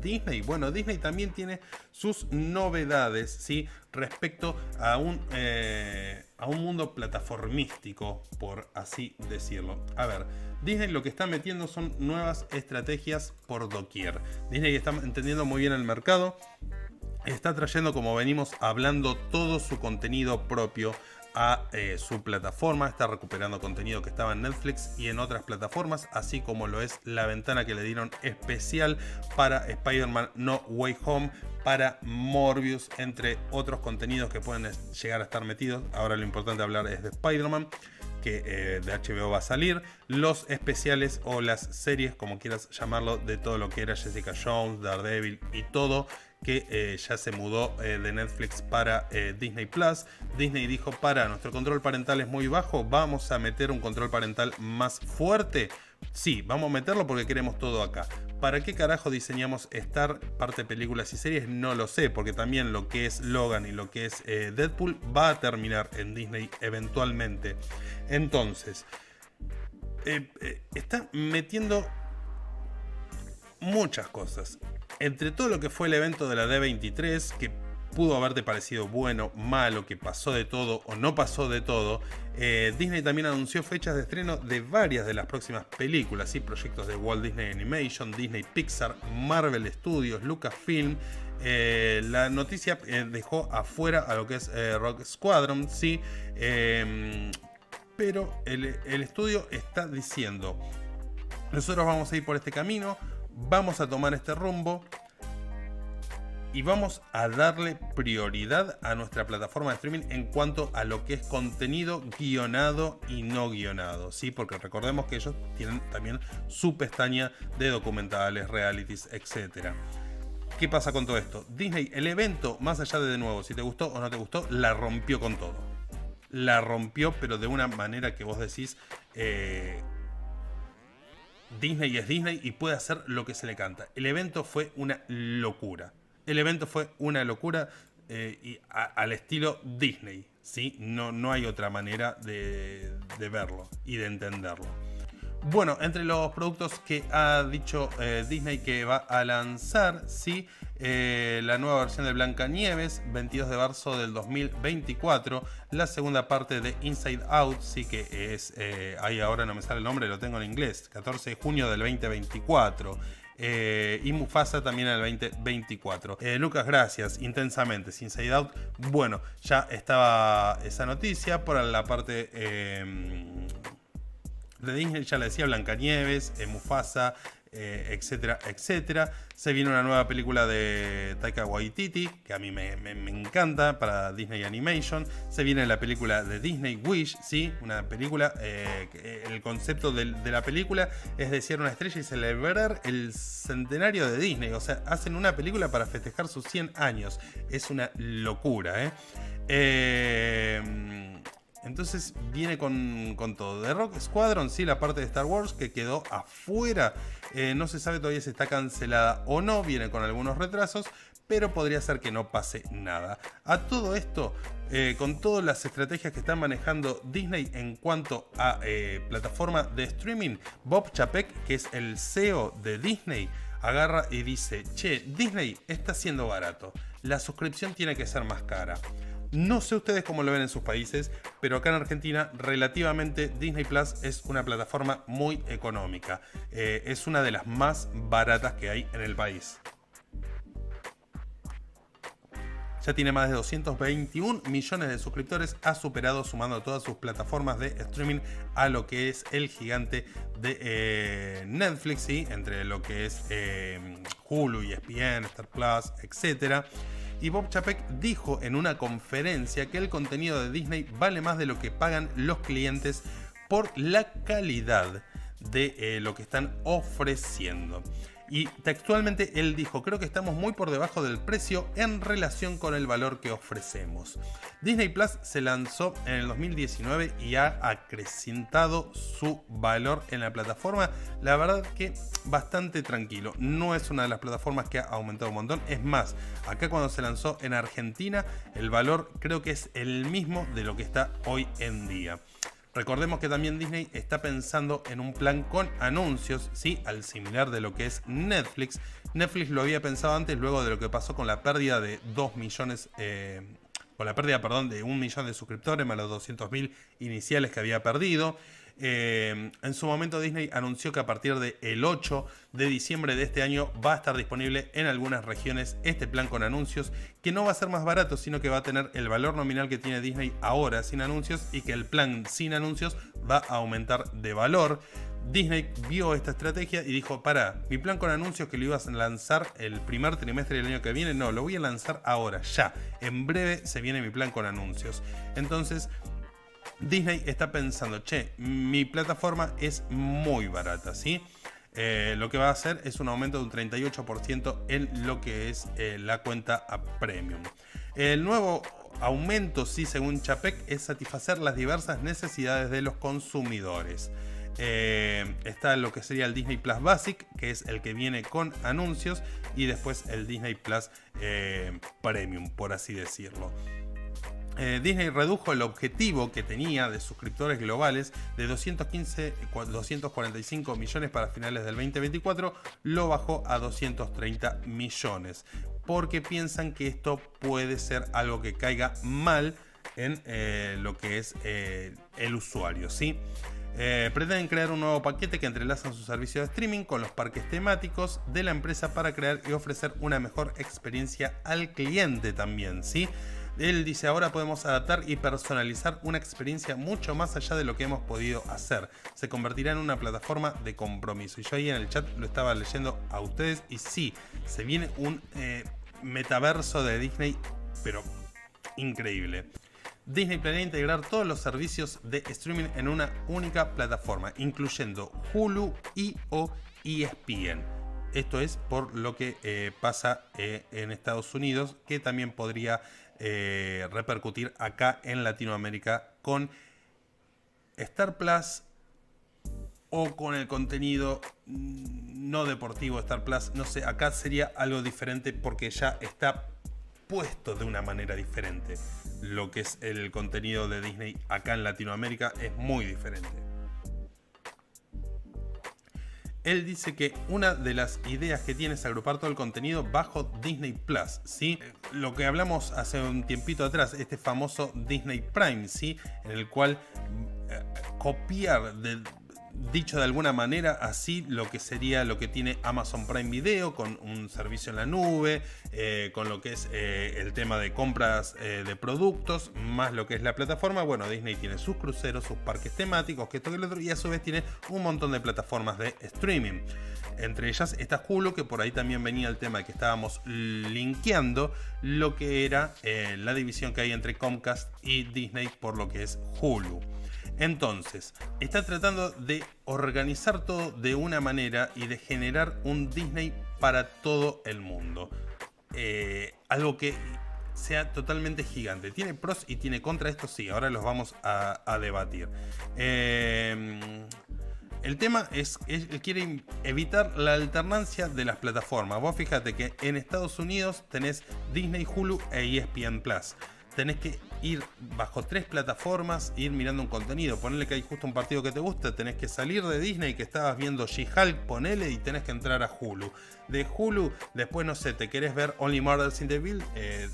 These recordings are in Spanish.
Disney? Bueno, Disney también tiene sus novedades, ¿sí? Respecto a un mundo plataformístico, por así decirlo. A ver, Disney lo que está metiendo son nuevas estrategias por doquier. Disney está entendiendo muy bien el mercado. Está trayendo, como venimos hablando, todo su contenido propio a su plataforma. Está recuperando contenido que estaba en Netflix y en otras plataformas, así como lo es la ventana que le dieron especial para Spider-Man No Way Home, para Morbius, entre otros contenidos que pueden llegar a estar metidos. Ahora lo importante hablar es de Spider-Man, que de HBO va a salir, los especiales o las series, como quieras llamarlo, de todo lo que era Jessica Jones, Daredevil y todo, que ya se mudó de Netflix para Disney Plus. Disney dijo: para, nuestro control parental es muy bajo, vamos a meter un control parental más fuerte. Sí, vamos a meterlo porque queremos todo acá. ¿Para qué carajo diseñamos Star, parte películas y series? No lo sé, porque también lo que es Logan y lo que es Deadpool va a terminar en Disney eventualmente. Entonces, está metiendo muchas cosas. Entre todo lo que fue el evento de la D23, que pudo haberte parecido bueno, malo, que pasó de todo o no pasó de todo, Disney también anunció fechas de estreno de varias de las próximas películas, ¿sí? Proyectos de Walt Disney Animation, Disney Pixar, Marvel Studios, Lucasfilm. La noticia dejó afuera a lo que es Rogue Squadron, ¿sí? Pero el estudio está diciendo: nosotros vamos a ir por este camino, vamos a tomar este rumbo y vamos a darle prioridad a nuestra plataforma de streaming en cuanto a lo que es contenido guionado y no guionado, ¿sí? Porque recordemos que ellos tienen también su pestaña de documentales, realities, etc. ¿Qué pasa con todo esto? Disney, el evento, más allá de nuevo, si te gustó o no te gustó, la rompió con todo. La rompió, pero de una manera que vos decís... Disney es Disney y puede hacer lo que se le canta. El evento fue una locura. El evento fue una locura al estilo Disney, ¿sí? No hay otra manera de verlo y de entenderlo. Bueno, entre los productos que ha dicho Disney que va a lanzar, ¿sí? La nueva versión de Blancanieves, 22 de marzo del 2024. La segunda parte de Inside Out, sí, que es... ahí ahora no me sale el nombre, lo tengo en inglés. 14 de junio del 2024. Y Mufasa también en el 2024. Lucas, gracias, intensamente. Inside Out, bueno, ya estaba esa noticia por la parte... de Disney, ya le decía, Blancanieves, Mufasa, etcétera, etcétera. Se viene una nueva película de Taika Waititi, que a mí me encanta, para Disney Animation. Se viene la película de Disney Wish, ¿sí? Una película, el concepto de la película es desear una estrella y celebrar el centenario de Disney. O sea, hacen una película para festejar sus 100 años. Es una locura, entonces viene con todo. De Rogue Squadron, sí, la parte de Star Wars que quedó afuera. No se sabe todavía si está cancelada o no. Viene con algunos retrasos, pero podría ser que no pase nada. A todo esto, con todas las estrategias que está manejando Disney en cuanto a plataforma de streaming, Bob Chapek, que es el CEO de Disney, agarra y dice: che, Disney está siendo barato. La suscripción tiene que ser más cara. No sé ustedes cómo lo ven en sus países, pero acá en Argentina relativamente Disney Plus es una plataforma muy económica. Es una de las más baratas que hay en el país. Ya tiene más de 221 millones de suscriptores, ha superado, sumando todas sus plataformas de streaming, a lo que es el gigante de Netflix, ¿sí? Entre lo que es Hulu, ESPN, Star Plus, etc. Y Bob Chapek dijo en una conferencia que el contenido de Disney vale más de lo que pagan los clientes por la calidad de lo que están ofreciendo. Y textualmente él dijo: creo que estamos muy por debajo del precio en relación con el valor que ofrecemos. Disney Plus se lanzó en el 2019 y ha acrecentado su valor en la plataforma. La verdad que bastante tranquilo. No es una de las plataformas que ha aumentado un montón. Es más, acá cuando se lanzó en Argentina, el valor creo que es el mismo de lo que está hoy en día. Recordemos que también Disney está pensando en un plan con anuncios, ¿sí? Al similar de lo que es Netflix. Netflix lo había pensado antes, luego de lo que pasó con la pérdida de 2 millones, con la pérdida, perdón, de 1 millón de suscriptores, más los 200.000 iniciales que había perdido. En su momento Disney anunció que a partir del 8 de diciembre de este año va a estar disponible en algunas regiones este plan con anuncios, que no va a ser más barato, sino que va a tener el valor nominal que tiene Disney ahora sin anuncios, y que el plan sin anuncios va a aumentar de valor. Disney vio esta estrategia y dijo: para, mi plan con anuncios que lo ibas a lanzar el primer trimestre del año que viene, no, lo voy a lanzar ahora, ya, en breve se viene mi plan con anuncios. Entonces Disney está pensando: che, mi plataforma es muy barata, ¿sí? Lo que va a hacer es un aumento de un 38% en lo que es la cuenta a Premium. El nuevo aumento, sí, según Chapek, es satisfacer las diversas necesidades de los consumidores. Está lo que sería el Disney Plus Basic, que es el que viene con anuncios, y después el Disney Plus Premium, por así decirlo. Disney redujo el objetivo que tenía de suscriptores globales de 245 millones para finales del 2024, lo bajó a 230 millones, porque piensan que esto puede ser algo que caiga mal en lo que es el usuario, ¿sí? Pretenden crear un nuevo paquete que entrelaza su servicio de streaming con los parques temáticos de la empresa para crear y ofrecer una mejor experiencia al cliente también, ¿sí? Él dice: ahora podemos adaptar y personalizar una experiencia mucho más allá de lo que hemos podido hacer. Se convertirá en una plataforma de compromiso. Y yo ahí en el chat lo estaba leyendo a ustedes, y sí, se viene un metaverso de Disney, pero increíble. Disney planea integrar todos los servicios de streaming en una única plataforma, incluyendo Hulu y o ESPN. Esto es por lo que pasa en Estados Unidos, que también podría repercutir acá en Latinoamérica con Star Plus o con el contenido no deportivo Star Plus. No sé, acá sería algo diferente porque ya está puesto de una manera diferente. Lo que es el contenido de Disney acá en Latinoamérica es muy diferente. Él dice que una de las ideas que tiene es agrupar todo el contenido bajo Disney Plus, ¿sí? Lo que hablamos hace un tiempito atrás, este famoso Disney Prime, ¿sí? En el cual copiar, dicho de alguna manera así, lo que sería lo que tiene Amazon Prime Video, con un servicio en la nube, con lo que es el tema de compras de productos, más lo que es la plataforma. Bueno, Disney tiene sus cruceros, sus parques temáticos, que esto que lo otro, y a su vez tiene un montón de plataformas de streaming. Entre ellas está Hulu, que por ahí también venía el tema de que estábamos linkeando lo que era la división que hay entre Comcast y Disney por lo que es Hulu. Entonces, está tratando de organizar todo de una manera y de generar un Disney para todo el mundo. Algo que sea totalmente gigante. Tiene pros y tiene contra, esto sí, ahora los vamos a debatir. El tema es que quiere evitar la alternancia de las plataformas. Vos fíjate que en Estados Unidos tenés Disney, Hulu e ESPN Plus. Tenés que ir bajo 3 plataformas, ir mirando un contenido. Ponele que hay justo un partido que te gusta, tenés que salir de Disney, que estabas viendo She-Hulk, ponele, y tenés que entrar a Hulu. De Hulu, después, no sé, te querés ver Only Murders in the Building,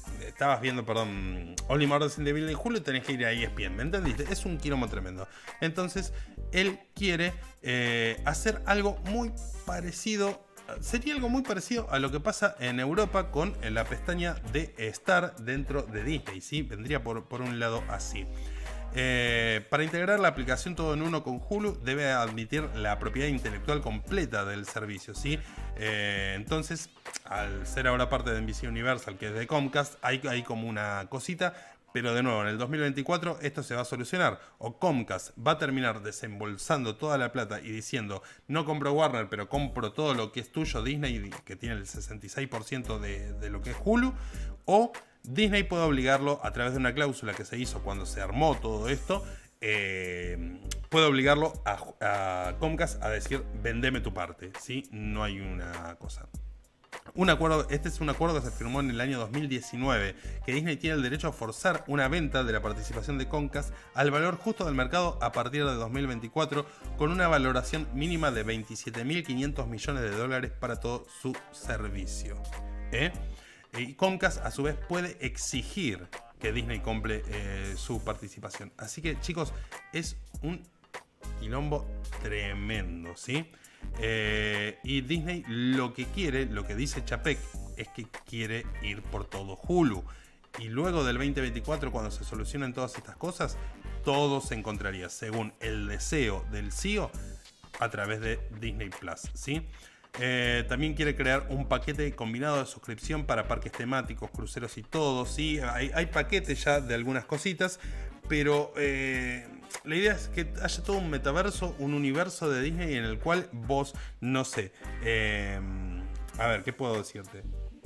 Only Murders in the Building en Hulu, tenés que ir a ESPN, ¿me entendiste? Es un quilombo tremendo. Entonces, él quiere hacer algo muy parecido. Sería algo muy parecido a lo que pasa en Europa con la pestaña de Star dentro de Disney, ¿sí? Vendría por un lado así. Para integrar la aplicación todo en uno con Hulu, debe admitir la propiedad intelectual completa del servicio, ¿sí? Entonces, al ser ahora parte de NBC Universal, que es de Comcast, hay como una cosita. Pero de nuevo, en el 2024 esto se va a solucionar. O Comcast va a terminar desembolsando toda la plata y diciendo: no compro Warner, pero compro todo lo que es tuyo, Disney, que tiene el 66% de lo que es Hulu. O Disney puede obligarlo, a través de una cláusula que se hizo cuando se armó todo esto, puede obligarlo a Comcast a decir: vendeme tu parte, ¿sí? No hay una cosa. Este es un acuerdo que se firmó en el año 2019, que Disney tiene el derecho a forzar una venta de la participación de Comcast al valor justo del mercado a partir de 2024, con una valoración mínima de 27.500 millones de dólares para todo su servicio. Y Comcast a su vez puede exigir que Disney compre su participación. Así que, chicos, es un quilombo tremendo, ¿sí? Y Disney lo que quiere, lo que dice Chapek, es que quiere ir por todo Hulu. Y luego del 2024, cuando se solucionen todas estas cosas, todo se encontraría, según el deseo del CEO, a través de Disney Plus, ¿sí? También quiere crear un paquete combinado de suscripción para parques temáticos, cruceros y todo, ¿sí? Hay paquetes ya de algunas cositas, pero la idea es que haya todo un metaverso, un universo de Disney en el cual vos, no sé, a ver, ¿qué puedo decirte?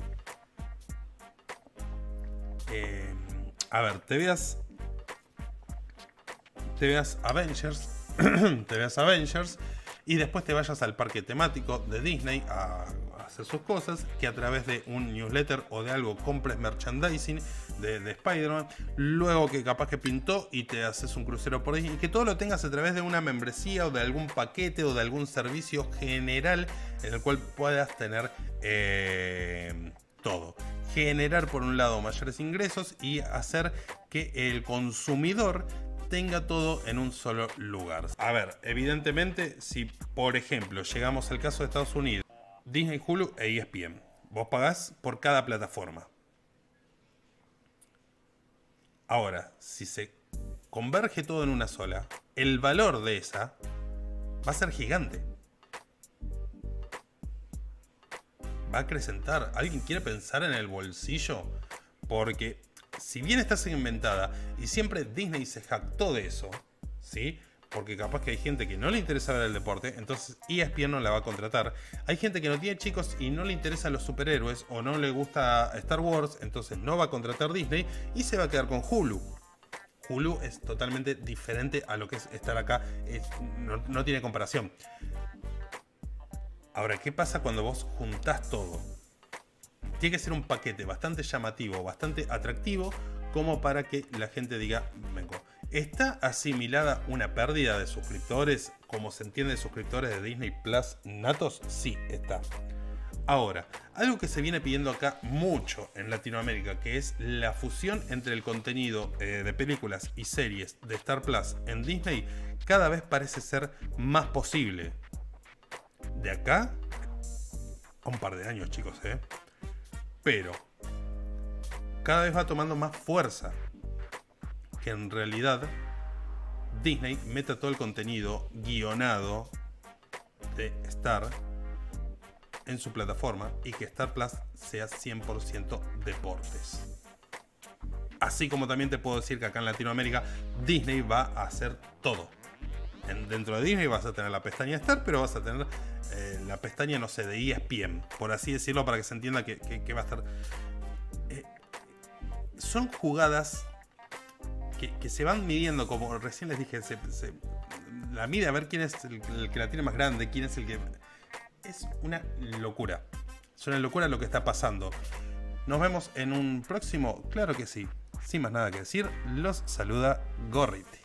A ver, te veas Avengers, te veas Avengers y después te vayas al parque temático de Disney a hacer sus cosas, que a través de un newsletter o de algo compres merchandising de Spider-Man, luego que capaz que pintó y te haces un crucero por Disney, y que todo lo tengas a través de una membresía o de algún paquete o de algún servicio general en el cual puedas tener todo. Generar por un lado mayores ingresos y hacer que el consumidor tenga todo en un solo lugar. A ver, evidentemente, si por ejemplo llegamos al caso de Estados Unidos, Disney, Hulu e ESPN, vos pagás por cada plataforma. Ahora, si se converge todo en una sola, el valor de esa va a ser gigante. Va a acrecentar. ¿Alguien quiere pensar en el bolsillo? Porque si bien está segmentada y siempre Disney se jactó de eso, ¿sí? Porque capaz que hay gente que no le interesa ver el deporte, entonces ESPN no la va a contratar. Hay gente que no tiene chicos y no le interesan los superhéroes o no le gusta Star Wars, entonces no va a contratar Disney y se va a quedar con Hulu. Hulu es totalmente diferente a lo que es estar acá, no tiene comparación. Ahora, ¿qué pasa cuando vos juntás todo? Tiene que ser un paquete bastante llamativo, bastante atractivo, como para que la gente diga, vengo. ¿Está asimilada una pérdida de suscriptores, como se entiende de suscriptores de Disney Plus natos? Sí, está. Ahora, algo que se viene pidiendo acá mucho en Latinoamérica, que es la fusión entre el contenido de películas y series de Star Plus en Disney, cada vez parece ser más posible. De acá a un par de años, chicos, pero cada vez va tomando más fuerza que en realidad Disney meta todo el contenido guionado de Star en su plataforma y que Star Plus sea 100% deportes. Así como también te puedo decir que acá en Latinoamérica Disney va a hacer todo. Dentro de Disney vas a tener la pestaña Star, pero vas a tener la pestaña, no sé, de ESPN, por así decirlo, para que se entienda que va a estar. Son jugadas que se van midiendo, como recién les dije, la mide a ver quién es el que la tiene más grande, quién es el que. Es una locura. Es una locura lo que está pasando. Nos vemos en un próximo, claro que sí. Sin más nada que decir, los saluda Gorriti.